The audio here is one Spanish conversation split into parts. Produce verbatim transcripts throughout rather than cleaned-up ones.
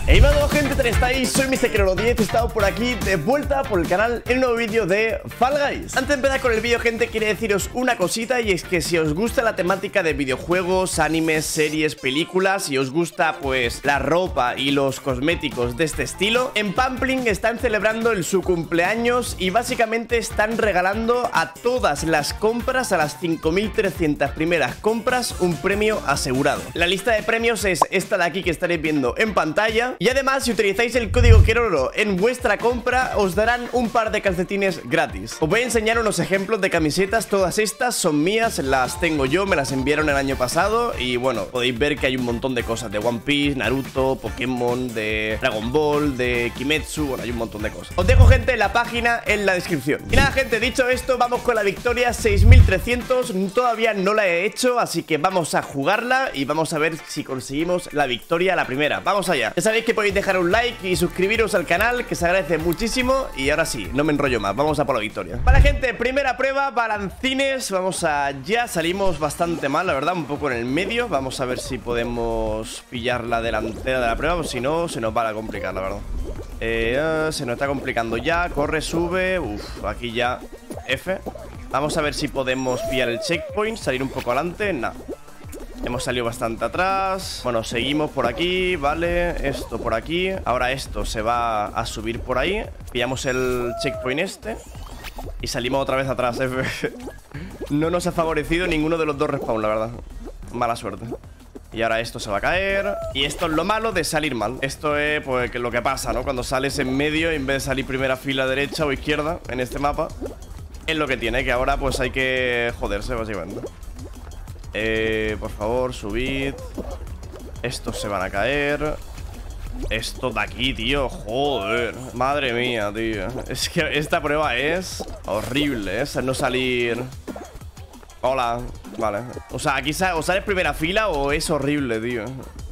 Hey, hola gente, ¿cómo estáis? Soy mister Queroro diez, he estado por aquí de vuelta por el canal en un nuevo vídeo de Fall Guys. Antes de empezar con el vídeo, gente, quería deciros una cosita, y es que si os gusta la temática de videojuegos, animes, series, películas, y os gusta pues la ropa y los cosméticos de este estilo, en Pampling están celebrando el su cumpleaños y básicamente están regalando a todas las compras, a las cinco mil trescientas primeras compras, un premio asegurado. La lista de premios es esta de aquí que estaréis viendo en pantalla. Y además, si utilizáis el código Queroro en vuestra compra, os darán un par de calcetines gratis. Os voy a enseñar unos ejemplos de camisetas. Todas estas son mías, las tengo yo, me las enviaron el año pasado. Y bueno, podéis ver que hay un montón de cosas: de One Piece, Naruto, Pokémon, de Dragon Ball, de Kimetsu. Bueno, hay un montón de cosas. Os dejo, gente, la página en la descripción. Y nada, gente, dicho esto, vamos con la victoria seis mil trescientos. Todavía no la he hecho, así que vamos a jugarla y vamos a ver si conseguimos la victoria a la primera. Vamos allá. Ya sabéis que podéis dejar un like y suscribiros al canal, que se agradece muchísimo. Y ahora sí, no me enrollo más, vamos a por la victoria. Vale, gente, primera prueba, balancines. Vamos allá, salimos bastante mal, la verdad, un poco en el medio. Vamos a ver si podemos pillar la delantera de la prueba, o si no, se nos va a complicar, la verdad. eh, uh, Se nos está complicando ya, corre, sube. Uf, aquí ya F. Vamos a ver si podemos pillar el checkpoint, salir un poco adelante. Nah, hemos salido bastante atrás. Bueno, seguimos por aquí, vale. Esto por aquí. Ahora esto se va a subir por ahí. Pillamos el checkpoint este y salimos otra vez atrás. No nos ha favorecido ninguno de los dos respawn, la verdad. Mala suerte. Y ahora esto se va a caer. Y esto es lo malo de salir mal. Esto es pues lo que pasa, ¿no? Cuando sales en medio, en vez de salir primera fila derecha o izquierda en este mapa, es lo que tiene, que ahora pues hay que joderse, básicamente. Eh, por favor, subid. Estos se van a caer. Esto de aquí, tío, joder. Madre mía, tío. Es que esta prueba es horrible, ¿eh? No salir. Hola, vale. O sea, aquí sa o sales primera fila o es horrible, tío.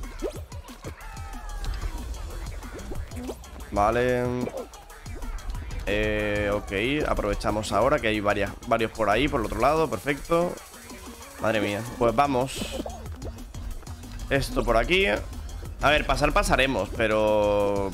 Vale. Eh, ok, aprovechamos ahora que hay varias, varios por ahí, por el otro lado, perfecto. Madre mía, pues vamos. Esto por aquí. A ver, pasar pasaremos, pero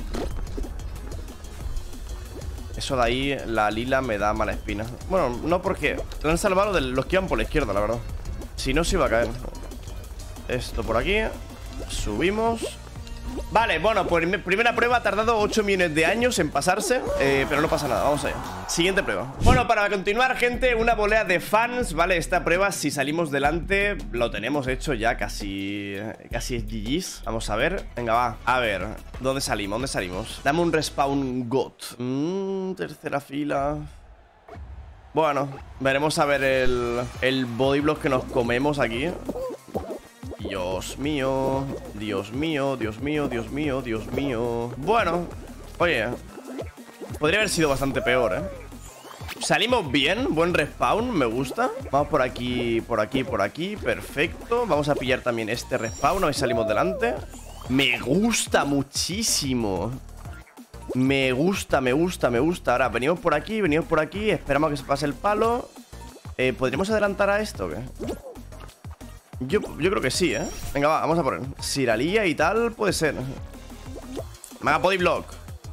eso de ahí, la lila me da mala espina. Bueno, no, porque lo han salvado de los que iban por la izquierda, la verdad. Si no, se iba a caer. Esto por aquí. Subimos. Vale, bueno, pues mi primera prueba ha tardado ocho millones de años en pasarse, eh, pero no pasa nada, vamos allá. Siguiente prueba. Bueno, para continuar, gente, una volea de fans, ¿vale? Esta prueba, si salimos delante, lo tenemos hecho ya casi. Casi es G G's. Vamos a ver, venga, va. A ver, ¿dónde salimos? ¿Dónde salimos? Dame un respawn got. Mmm, tercera fila. Bueno, veremos a ver el, el bodyblock que nos comemos aquí. Dios mío, Dios mío, Dios mío, Dios mío, Dios mío. Bueno, oye, podría haber sido bastante peor, ¿eh? Salimos bien, buen respawn, me gusta. Vamos por aquí, por aquí, por aquí, perfecto. Vamos a pillar también este respawn, a ver si salimos delante. Me gusta muchísimo. Me gusta, me gusta, me gusta. Ahora, venimos por aquí, venimos por aquí. Esperamos a que se pase el palo. eh, ¿Podríamos adelantar a esto o qué? Yo, yo creo que sí, ¿eh? Venga, va, vamos a poner. Si la lía y tal, puede ser. Mega bodyblock.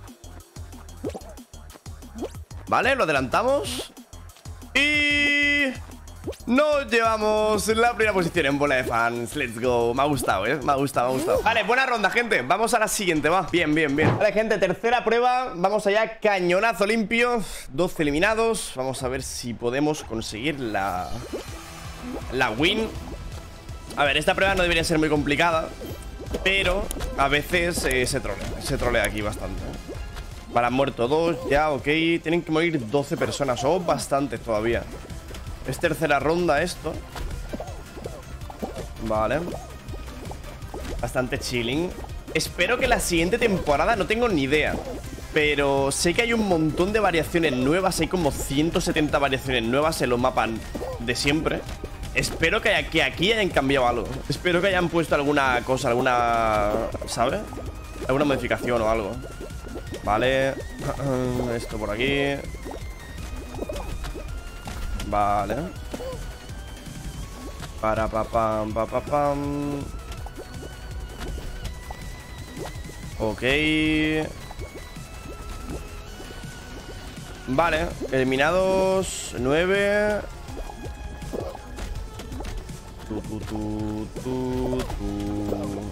Vale, lo adelantamos. Y nos llevamos la primera posición en bola de fans. Let's go. Me ha gustado, ¿eh? Me ha gustado, me ha gustado. Vale, buena ronda, gente. Vamos a la siguiente, va. Bien, bien, bien. Vale, gente, tercera prueba. Vamos allá, cañonazo limpio. doce eliminados. Vamos a ver si podemos conseguir la La win. A ver, esta prueba no debería ser muy complicada, pero a veces eh, se trolea. Se trolea aquí bastante, ¿eh? Vale, han muerto dos, ya, ok. Tienen que morir doce personas, o bastantes todavía. Es tercera ronda esto. Vale. Bastante chilling. Espero que la siguiente temporada, no tengo ni idea, pero sé que hay un montón de variaciones nuevas. Hay como ciento setenta variaciones nuevas en los mapas de siempre. Espero que, que aquí hayan cambiado algo. Espero que hayan puesto alguna cosa, alguna... ¿sabes? Alguna modificación o algo. Vale. Esto por aquí. Vale. Para pa pam pa pa pam. Ok. Vale, eliminados nueve. Tu, tu, tu, tu, tu.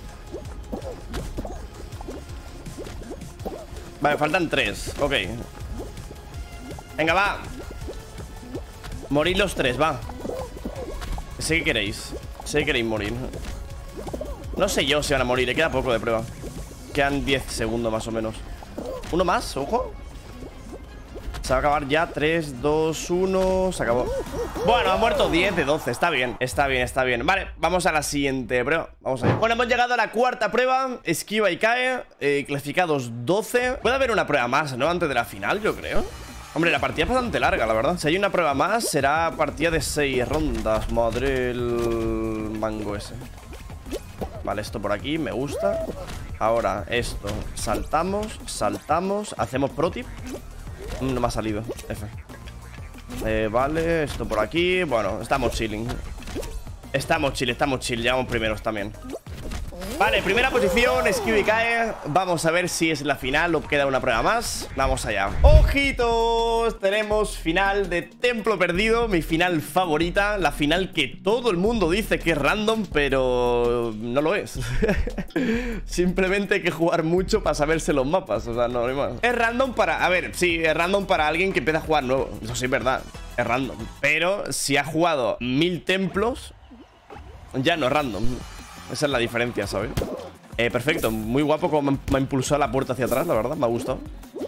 Vale, faltan tres. Ok. Venga, va. Morid los tres, va. Sé que queréis. Sé que queréis morir. No sé yo si van a morir. Le queda poco de prueba. Quedan diez segundos más o menos. Uno más, ojo. Se va a acabar ya. tres, dos, uno. Se acabó. Bueno, ha muerto diez de doce. Está bien, está bien, está bien. Vale, vamos a la siguiente prueba. Vamos a ver. Bueno, hemos llegado a la cuarta prueba. Esquiva y cae. eh, Clasificados doce. Puede haber una prueba más, ¿no? Antes de la final, yo creo. Hombre, la partida es bastante larga, la verdad. Si hay una prueba más, será partida de seis rondas. Madre el mango ese. Vale, esto por aquí, me gusta. Ahora, esto. Saltamos, saltamos. Hacemos pro tip. No me ha salido. F. Eh, vale, esto por aquí. Bueno, estamos chilling. Estamos chill, estamos chill. Llevamos primeros también. Vale, primera posición, esquiva y cae. Vamos a ver si es la final o queda una prueba más. Vamos allá. ¡Ojitos! Tenemos final de Templo Perdido. Mi final favorita. La final que todo el mundo dice que es random, pero no lo es. Simplemente hay que jugar mucho para saberse los mapas. O sea, no hay más. Es random para... A ver, sí, es random para alguien que empieza a jugar nuevo. Eso sí es verdad. Es random. Pero si ha jugado mil templos, ya no es random. Esa es la diferencia, ¿sabes? Eh, perfecto, muy guapo como me ha impulsado la puerta hacia atrás, la verdad, me ha gustado.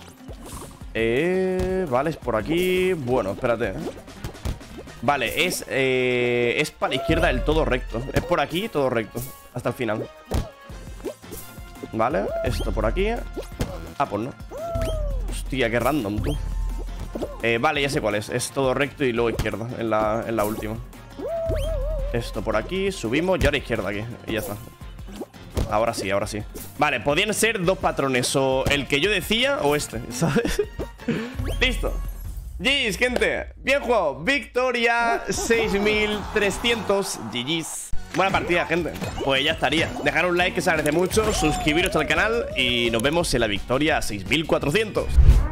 Eh, vale, es por aquí. Bueno, espérate. Vale, es eh, es para la izquierda del todo recto. Es por aquí, todo recto, hasta el final. Vale, esto por aquí. Ah, pues no. Hostia, qué random, tú. eh, Vale, ya sé cuál es. Es todo recto y luego izquierda, en la, en la última. Esto por aquí, subimos y ahora izquierda aquí. Y ya está. Ahora sí, ahora sí. Vale, podían ser dos patrones. O el que yo decía o este, ¿sabes? Listo. G G's, gente. Bien jugado. Victoria seis mil trescientos. G G's. Buena partida, gente. Pues ya estaría. Dejar un like que se agradece mucho. Suscribiros al canal. Y nos vemos en la victoria seis mil cuatrocientos.